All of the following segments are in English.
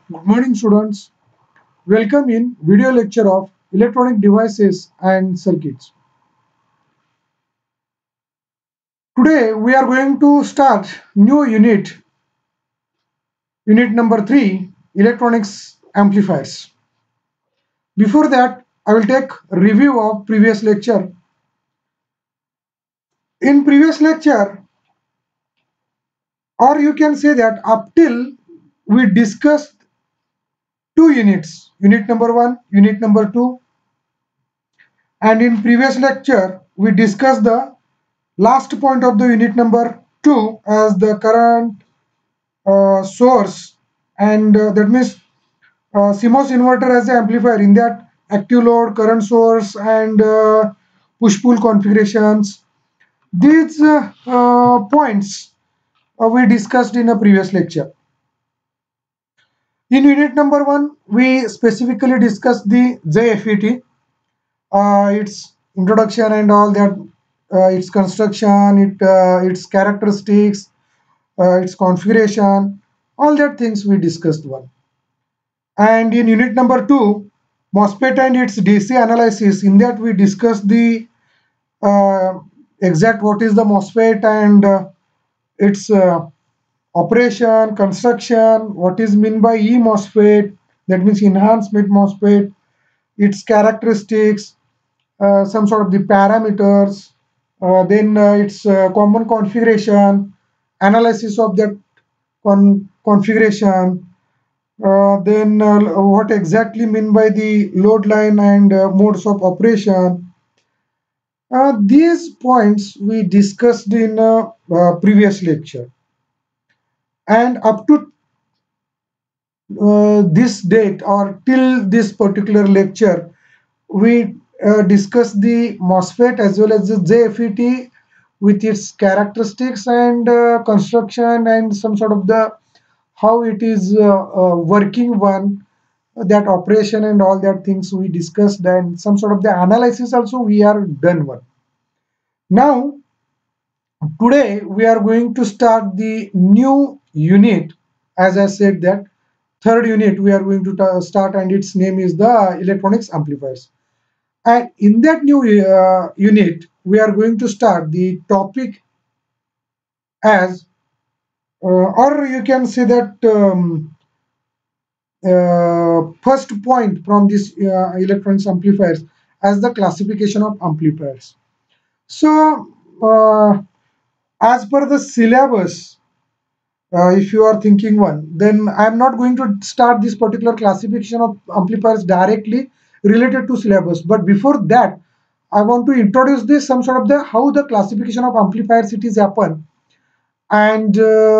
Good morning, students. Welcome in video lecture of electronic devices and circuits. Today we are going to start new unit number 3, electronics amplifiers. Before that, I will take review of previous lecture. In previous lecture, or you can say that up till we discussed two units, unit number 1, unit number 2, and in previous lecture we discussed the last point of the unit number 2 as the current source, and that means CMOS inverter as an amplifier. In that, active load, current source, and push-pull configurations. These points we discussed in a previous lecture. In unit number 1, we specifically discussed the JFET, its introduction and all that, its construction, its characteristics, its configuration, all that things we discussed one. And in unit number 2, MOSFET and its DC analysis, in that we discussed the exact what is the MOSFET and its operation, construction, what is meant by E-MOSFET, that means enhancement MOSFET, its characteristics, some sort of the parameters, then its common configuration, analysis of that configuration, then what exactly mean by the load line and modes of operation. These points we discussed in previous lecture, and up to this date or till this particular lecture we discussed the MOSFET as well as the JFET with its characteristics and construction and some sort of the how it is working one, that operation and all that things we discussed, and some sort of the analysis also we are done one. Now today we are going to start the new unit. As I said, that third unit we are going to start, and its name is the electronics amplifiers. And in that new unit we are going to start the topic as or you can say that first point from this electronics amplifiers as the classification of amplifiers. So as per the syllabus, if you are thinking one, then I am not going to start this particular classification of amplifiers directly related to syllabus, but before that I want to introduce this some sort of the how the classification of amplifiers it is happen, and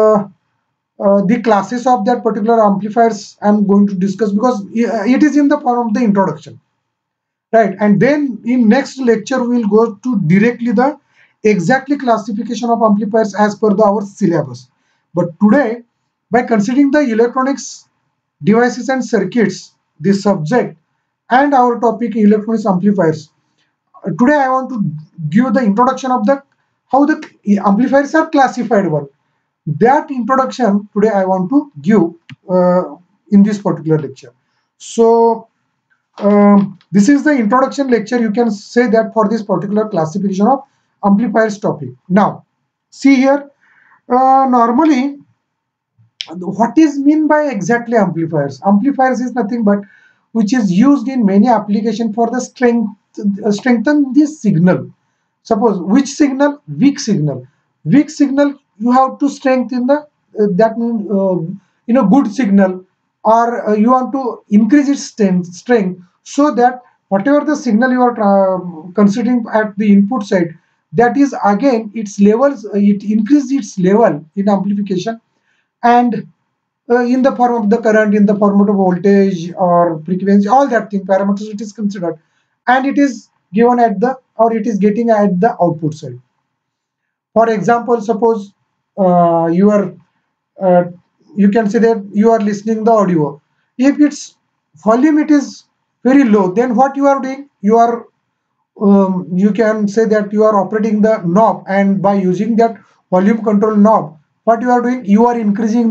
the classes of that particular amplifiers I'm going to discuss, because it is in the form of the introduction, right? And then in next lecture we will go to directly the exactly classification of amplifiers as per our syllabus. But today, by considering the electronics devices and circuits, this subject, and our topic electronics amplifiers, today I want to give the introduction of the how the amplifiers are classified one. That introduction today I want to give in this particular lecture. So this is the introduction lecture, you can say that, for this particular classification of amplifiers topic. Now see here, normally what is mean by exactly amplifiers? Amplifiers is nothing but which is used in many applications for the strengthen this signal. Suppose which signal? Weak signal. Weak signal you have to strengthen the that means good signal, or you want to increase its strength, so that whatever the signal you are considering at the input side, that is again its levels, it increases its level in amplification, and in the form of the current, in the form of the voltage or frequency, all that thing parameters it is considered, and it is given at the, or it is getting at the output side. For example, suppose you are you can say that you are listening the audio. If its volume it is very low, then what you are doing, you are you can say that you are operating the knob, and by using that volume control knob, what you are doing, you are increasing the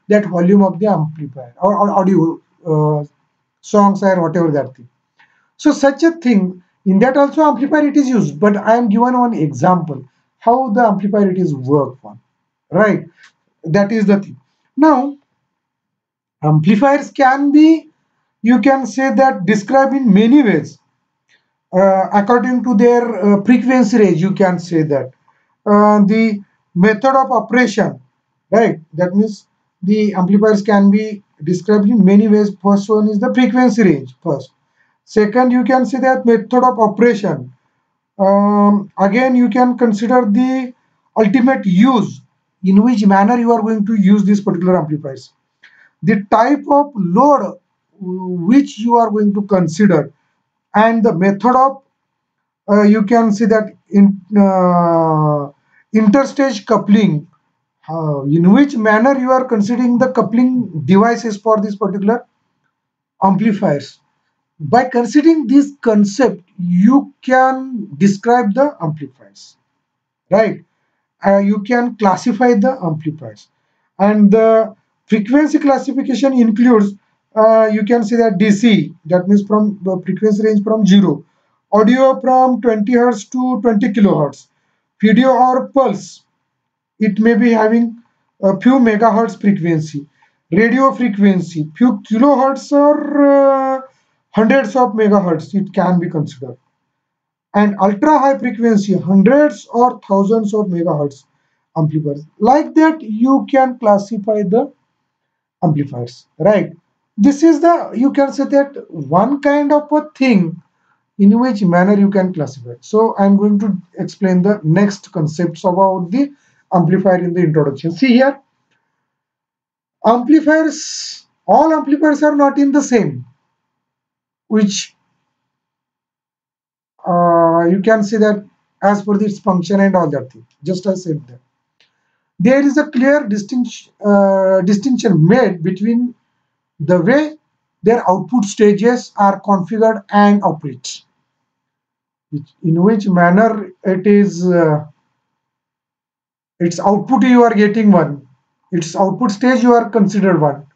that volume of the amplifier or audio songs or whatever that thing. So such a thing, in that also amplifier it is used, but I am given one example how the amplifier it is work on, right? That is the thing. Now amplifiers can be, you can say that, described in many ways according to their frequency range. You can say that the method of operation, right? That means the amplifiers can be described in many ways. First one is the frequency range first. Second, you can say that method of operation. Again, you can consider the ultimate use, in which manner you are going to use these particular amplifiers. The type of load which you are going to consider, and the method of, you can see that in interstage coupling, in which manner you are considering the coupling devices for this particular amplifiers. By considering this concept, you can describe the amplifiers, right? You can classify the amplifiers, and the frequency classification includes, you can say that DC, that means from the frequency range from 0, audio from 20 hertz to 20 kilohertz, video or pulse, it may be having a few megahertz frequency, radio frequency few kilohertz or hundreds of megahertz it can be considered, and ultra high frequency hundreds or thousands of megahertz amplifiers. Like that you can classify the amplifiers, right? This is the, you can say that, one kind of a thing in which manner you can classify. So I'm going to explain the next concepts about the amplifier in the introduction. See here, amplifiers, all amplifiers are not in the same, which you can see that as per its function and all that thing. Just I said that there is a clear distinction made between the way their output stages are configured and operate, in which manner it is its output you are getting one, its output stage you are considered one,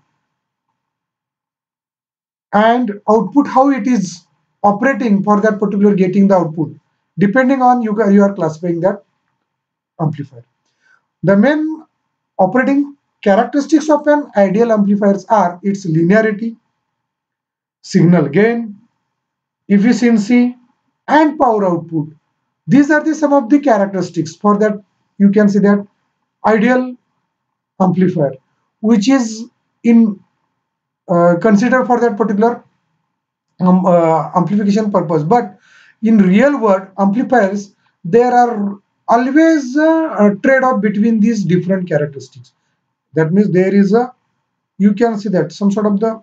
and output how it is operating for that particular getting the output, depending on you are classifying that amplifier. The main operating characteristics of an ideal amplifiers are its linearity, signal gain, efficiency, and power output. These are the some of the characteristics for that, you can see that, ideal amplifier, which is in considered for that particular amplification purpose. But in real world amplifiers, there are always a trade-off between these different characteristics. That means there is a, you can see that, some sort of the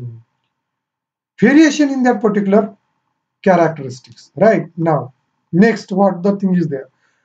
variation in that particular characteristics. Right now, next, what the thing is there,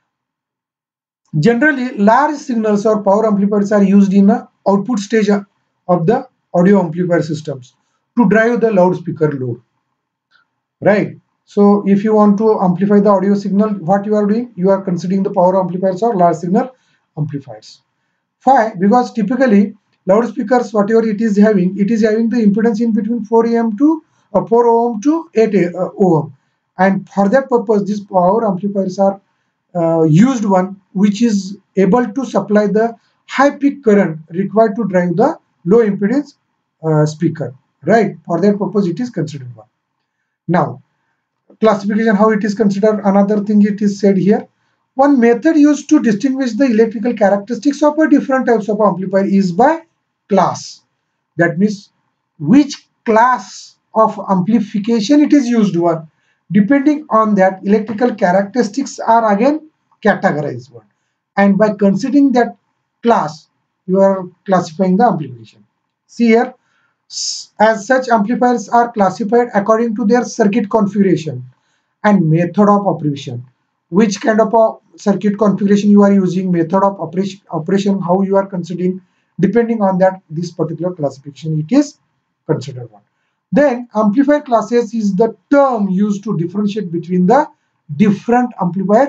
generally large signals or power amplifiers are used in the output stage of the audio amplifier systems to drive the loudspeaker load, right? So if you want to amplify the audio signal, what you are doing, you are considering the power amplifiers or large signal amplifiers. Why? Because typically loudspeakers, whatever it is having the impedance in between 4 ohm to 4 ohm to 8 ohm, and for that purpose these power amplifiers are used one, which is able to supply the high peak current required to drive the low impedance speaker, right? For that purpose it is considered one. Now classification, how it is considered, another thing it is said here, one method used to distinguish the electrical characteristics of a different types of amplifier is by class. That means which class of amplification it is used one, depending on that electrical characteristics are again categorized one, and by considering that class you are classifying the amplification. See here, as such amplifiers are classified according to their circuit configuration and method of operation. Which kind of a circuit configuration you are using, method of operation how you are considering, depending on that this particular classification it is considered one. Then amplifier classes is the term used to differentiate between the different amplifier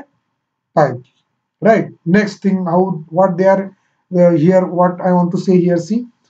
types, right? Next thing, how, what they are here, what I want to say here, see,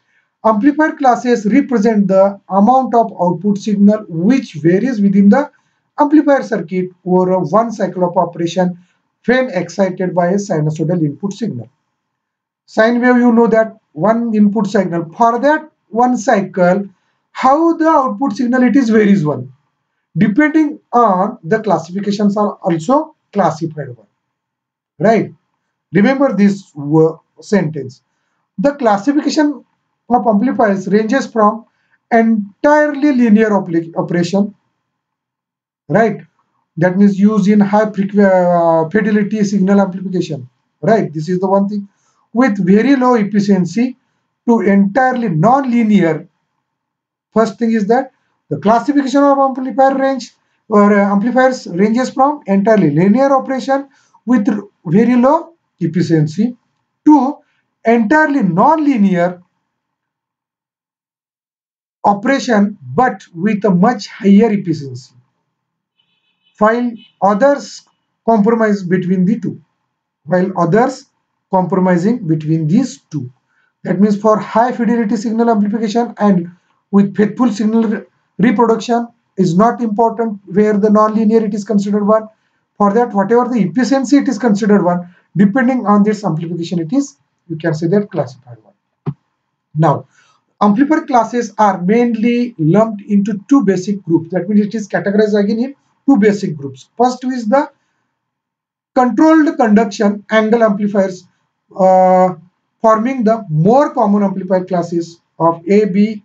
Amplifier classes represent the amount of output signal which varies within the amplifier circuit over one cycle of operation when excited by a sinusoidal input signal. Sine wave, you know that one input signal. For that one cycle, how the output signal it is varies one. Depending on the classifications are also classified one. Right? Remember this sentence. The classification of amplifiers ranges from entirely linear operation, right? That means used in high fidelity signal amplification, right? This is the one thing with very low efficiency to entirely non-linear. First thing is that the classification of amplifier range or amplifiers ranges from entirely linear operation with very low efficiency to entirely non-linear operation but with a much higher efficiency, while others compromise between the two. While others compromising between these two. That means for high fidelity signal amplification and with faithful signal reproduction is not important where the non-linearity is considered one. For that, whatever the efficiency it is considered one, depending on this amplification it is, you can say that classified one. Now, amplifier classes are mainly lumped into two basic groups. That means it is categorized again in two basic groups. First is the controlled conduction angle amplifiers, forming the more common amplifier classes of A, B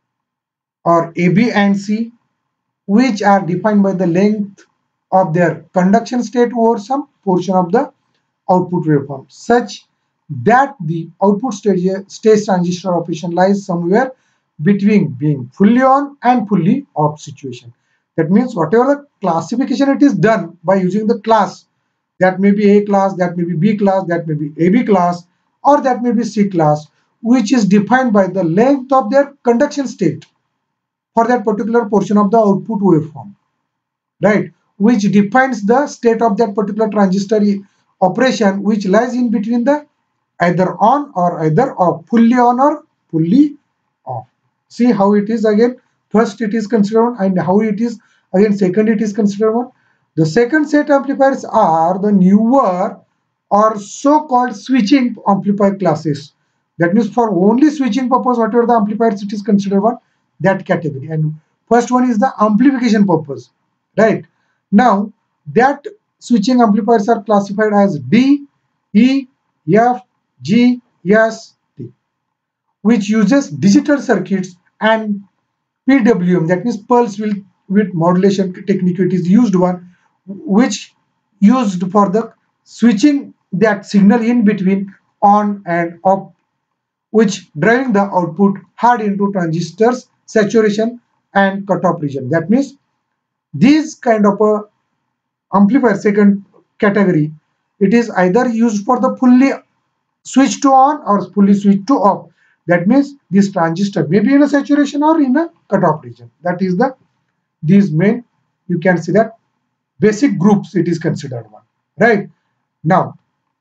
or AB and C, which are defined by the length of their conduction state over some portion of the output waveform, such that the output stage transistor operation lies somewhere between being fully on and fully off situation. That means whatever the classification it is done by using the class, that may be A class, that may be B class, that may be AB class, or that may be C class, which is defined by the length of their conduction state for that particular portion of the output waveform, right? Which defines the state of that particular transistor operation, which lies in between the either on or either off, fully on or fully off. See how it is again. First it is considered one, and how it is again second it is considered one. The second set amplifiers are the newer or so-called switching amplifier classes. That means for only switching purpose, whatever the amplifiers it is considered one, that category. And first one is the amplification purpose, right? Now that switching amplifiers are classified as D, E, F, G, S, T, which uses digital circuits and PWM, that means pulse width modulation technique. It is used one, which used for the switching that signal in between on and off, which driving the output hard into transistors saturation and cutoff region. That means these kind of a amplifier second category, it is either used for the fully switch to on or fully switch to off. That means this transistor may be in a saturation or in a cutoff region. That is the these main, you can see that basic groups it is considered one, right? Now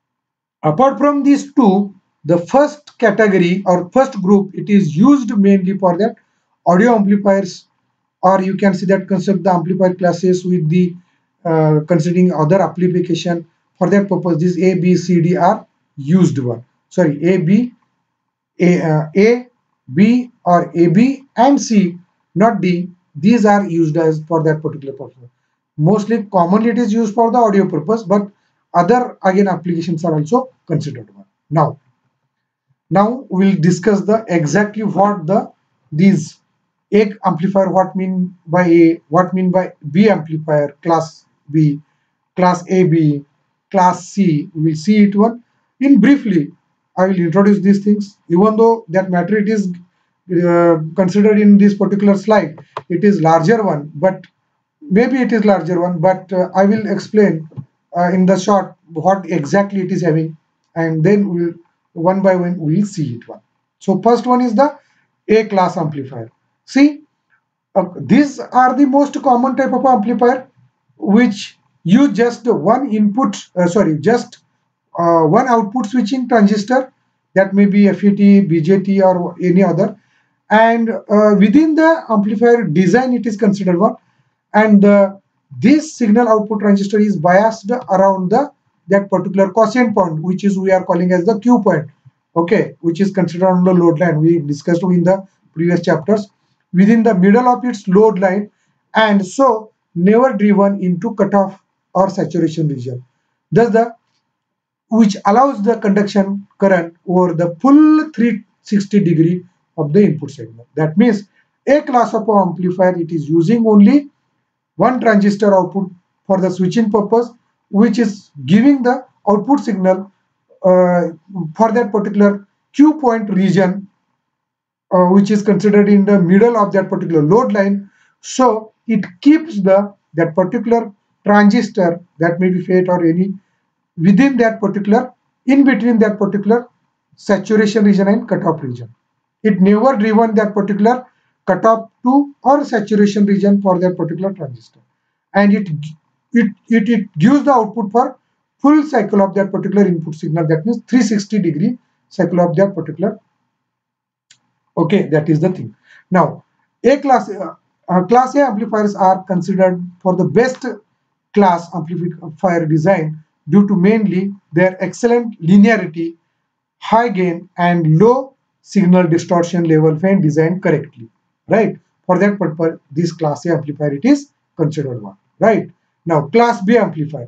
apart from these two, the first category or first group it is used mainly for that audio amplifiers, or you can see that concept the amplifier classes with the considering other application. For that purpose this A, B, C, D are used one. Sorry, A, B, A, B or AB and C, not D. These are used as for that particular purpose. Mostly commonly it is used for the audio purpose, but other again applications are also considered one. Now we'll discuss the exactly what the these A amplifier, what mean by A, what mean by B amplifier, class B, class AB, class C. We will see it one in briefly. I will introduce these things, even though that matter it is considered in this particular slide. It is larger one, but maybe it is larger one, but I will explain in the short what exactly it is having, and then we'll one by one we'll see it one. So first one is the A class amplifier. See, these are the most common type of amplifier which use just one input, just one output switching transistor, that may be FET, BJT or any other, and within the amplifier design it is considered one, and this signal output transistor is biased around that particular quotient point, which is we are calling as the Q point, okay, which is considered on the load line. We discussed in the previous chapters, within the middle of its load line, and so never driven into cutoff or saturation region. Thus the which allows the conduction current over the full 360 degree of the input signal. That means a class of amplifier, it is using only one transistor output for the switching purpose, which is giving the output signal for that particular Q point region, which is considered in the middle of that particular load line. So it keeps that particular transistor, that may be FET or any, within that particular, in between that particular saturation region and cutoff region. It never driven that particular cutoff to or saturation region for that particular transistor, and it gives the output for full cycle of that particular input signal. That means 360 degree cycle of that particular. Okay, that is the thing. Now, class A amplifiers are considered for the best class amplifier design due to mainly their excellent linearity, high gain, and low signal distortion level when designed correctly. Right? For that purpose, this class A amplifier it is considered one. Right? Now, class B amplifier.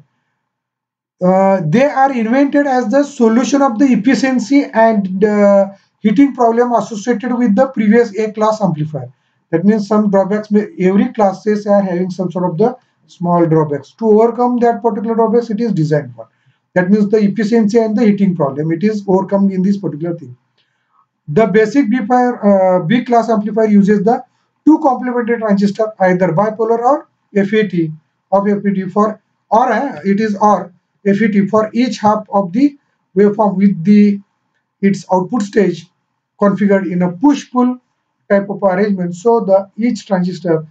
They are invented as the solution of the efficiency and heating problem associated with the previous A class amplifier. That means some drawbacks, every classes are having some sort of the small drawbacks. To overcome that particular drawbacks, it is designed for. That means the efficiency and the heating problem, it is overcome in this particular thing. The basic B class amplifier uses the two complementary transistor, either bipolar or FET of FET for, or it is or FET for each half of the waveform with its output stage configured in a push-pull type of arrangement. So the each transistor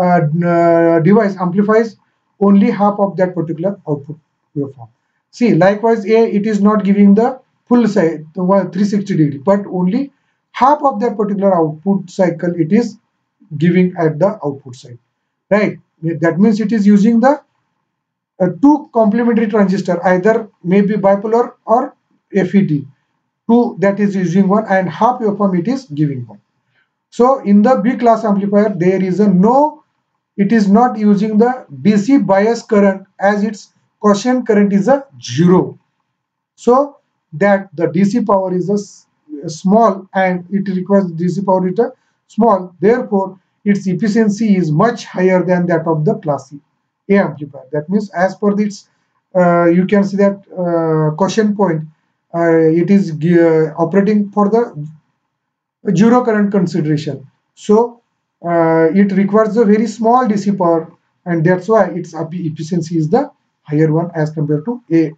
device amplifies only half of that particular output waveform. See, likewise, it is not giving the full side, the 360 degree, but only half of that particular output cycle it is giving at the output side, right? That means it is using the two complementary transistor, either maybe bipolar or FET. Two, that is using one, and half waveform it is giving one. So in the B class amplifier, there is a no, it is not using the DC bias current, as its quotient current is a 0. So that the DC power is a small, and it requires DC power is a small. Therefore, its efficiency is much higher than that of the class A amplifier. That means as per this, you can see that quotient point, it is operating for the zero current consideration. So it requires a very small DC power, and that's why its efficiency is the higher one as compared to A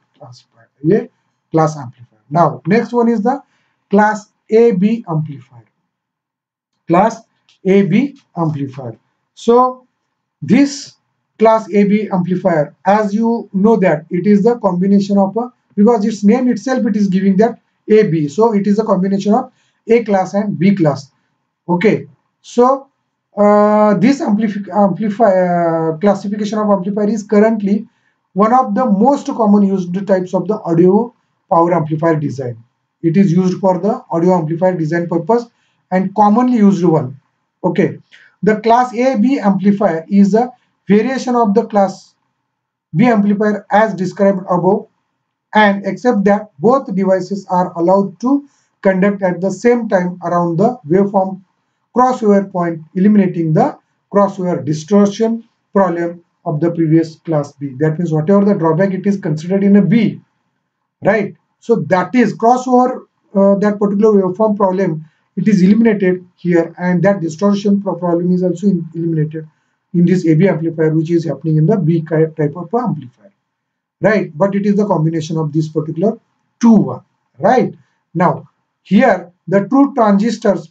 class amplifier. Now, next one is the class AB amplifier. Class AB amplifier. So this class AB amplifier, as you know that it is the combination of because its name itself it is giving that AB, so it is a combination of A class and B class. Okay, so this classification of amplifier is currently one of the most common used types of the audio power amplifier design. It is used for the audio amplifier design purpose and commonly used one. Okay, the class AB amplifier is a variation of the class B amplifier as described above, and except that both devices are allowed to conduct at the same time around the waveform crossover point, eliminating the crossover distortion problem of the previous class B. That means whatever the drawback it is considered in a B, right? So that is crossover, that particular waveform problem, it is eliminated here, and that distortion problem is also eliminated in this AB amplifier, which is happening in the B type of amplifier, right? But it is the combination of this particular two, right? Now here the two transistors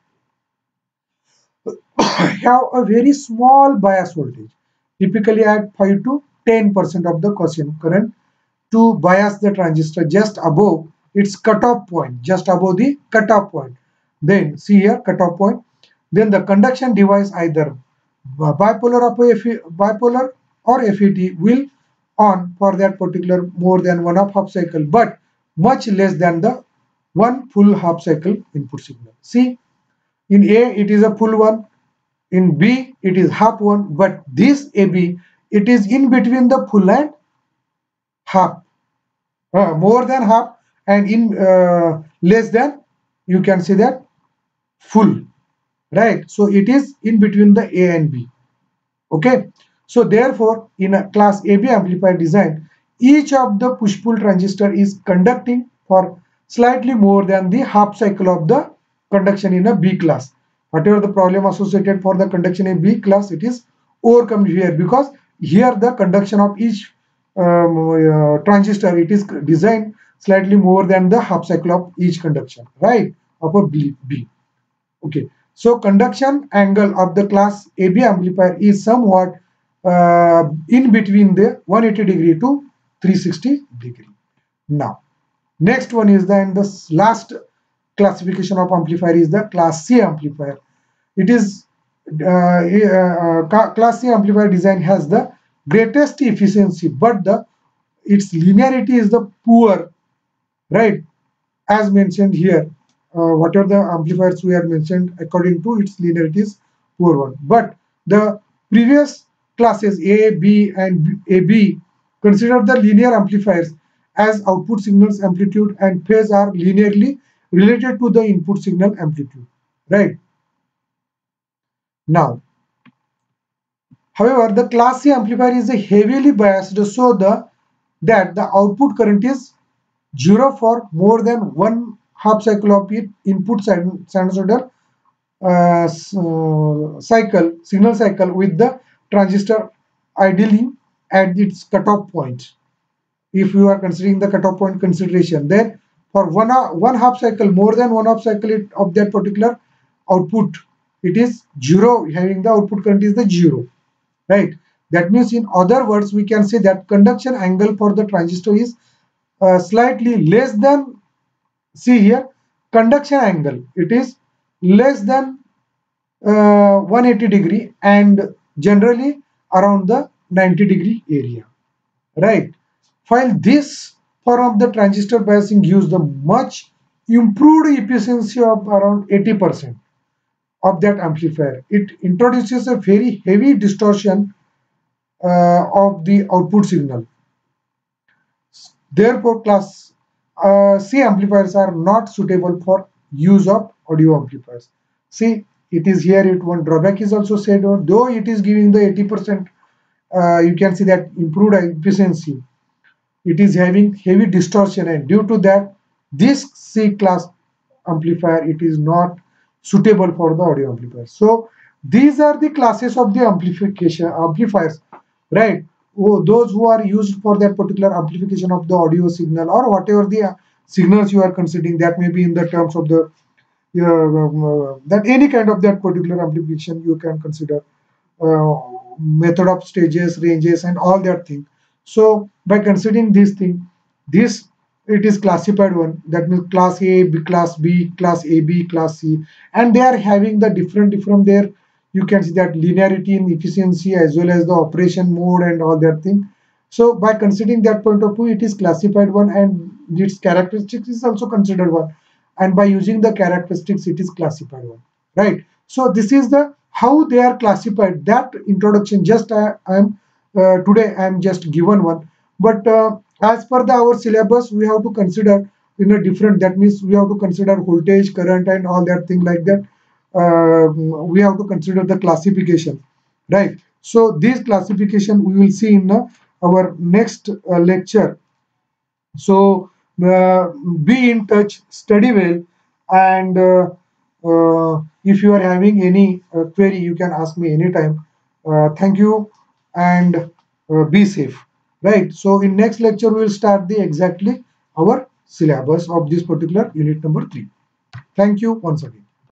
have a very small bias voltage, typically at 5 to 10% of the quotient current, to bias the transistor just above its cutoff point, just above the cutoff point. Then see here cutoff point. then the conduction device either bipolar or FET will on for that particular more than one half cycle, but much less than the one full half cycle input signal. See, in A it is a full one, in B it is half one, but this AB it is in between the full and half, more than half, and in less than, you can see that full, right? So it is in between the A and B. Okay, so therefore in a class AB amplifier design, each of the push-pull transistor is conducting for slightly more than the half cycle of the conduction in a B class. Whatever the problem associated for the conduction in B class, it is overcome here, because here the conduction of each transistor, it is designed slightly more than the half cycle of each conduction, right, of a B. Okay, so conduction angle of the class AB amplifier is somewhat in between the 180 degree to 360 degree. Now, next one is then the last classification of amplifier is the class C amplifier. It is class C amplifier design has the greatest efficiency, but its linearity is the poor, right? As mentioned here, whatever the amplifiers we have mentioned, according to its linearity is poor one. But the previous classes A, B, and AB consider the linear amplifiers as output signals amplitude and phase are linearly related to the input signal amplitude, right? Now, however, the class C amplifier is heavily biased so that the output current is 0 for more than one half cycle of input sinusoidal signal cycle, with the transistor ideally at its cutoff point. If you are considering the cutoff point consideration, then for one half cycle, more than one half cycle of that particular output, it is 0, having the output current is the 0, right? That means, in other words, we can say that conduction angle for the transistor is slightly less than, see here, conduction angle, it is less than 180 degree and generally around the 90 degree area, right? While this form of the transistor biasing gives the much improved efficiency of around 80% of that amplifier, it introduces a very heavy distortion of the output signal. Therefore, class C amplifiers are not suitable for use of audio amplifiers. See, it is here, one drawback is also said, though it is giving the 80%, you can see that improved efficiency, it is having heavy distortion, and due to that, this C class amplifier, it is not suitable for the audio amplifiers. So these are the classes of the amplifiers, right? Those who are used for that particular amplification of the audio signal, or whatever the signals you are considering, that may be in the terms of the that any kind of that particular amplification you can consider, method of stages, ranges, and all that thing. So by considering this thing, this, it is classified one, that means class A, B, class B, class AB, class C, and they are having the different from there. You can see that linearity and efficiency as well as the operation mode and all that thing. So by considering that point of view, it is classified one, and its characteristics is also considered one, and by using the characteristics, it is classified one, right? So this is the how they are classified. That introduction just I am today I am just given one, but as per our syllabus, we have to consider in a different, that means we have to consider voltage, current, and all that thing like that. We have to consider the classification, right? So this classification we will see in our next lecture. So be in touch, study well, and if you are having any query, you can ask me anytime. Thank you, and be safe, right? So in next lecture, we will start the exactly our syllabus of this particular unit number 3. Thank you once again.